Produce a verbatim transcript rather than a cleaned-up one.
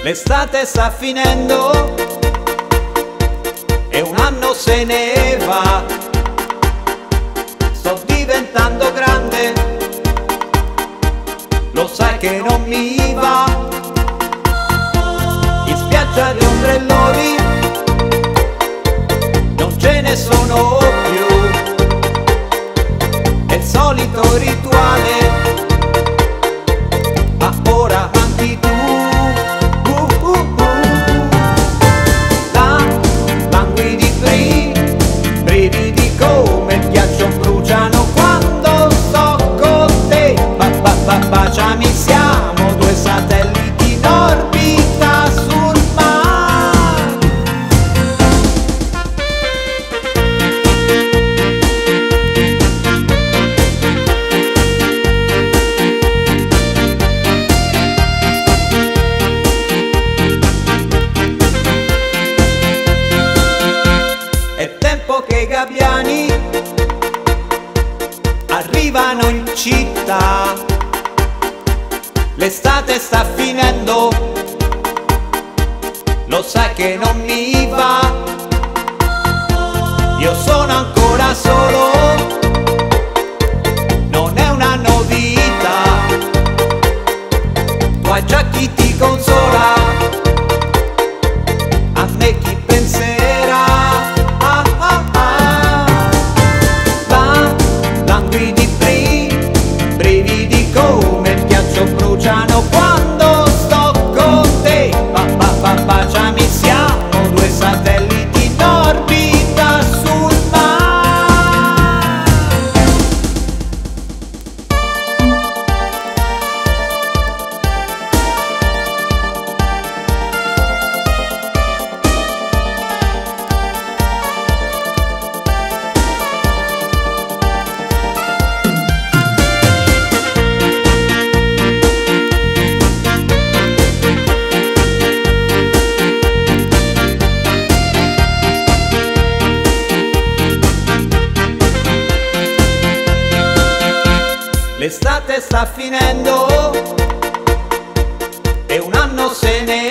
L'estate sta finendo e un anno se ne va. Sto diventando grande, lo sai che non mi va. In spiaggia di ombrelloni non ce ne sono più. È il solito rituale, ma ora manchi tu. Brividi come il ghiaccio bruciano quando sto con te. Ba ba ba baciami, siamo due satelliti in orbita sul mare. È tempo che i gabbiani arrivano in città. L'estate sta finendo, lo sai che non mi va. Io sono ancora solo, non è una novità. Tu hai già chi ti consola, a me chi penserà. Brividi come il ghiaccio bruciano quando sto con te. Ba ba ba baciami, siamo due satelliti in orbita sul mare. L'estate sta finendo e un anno se ne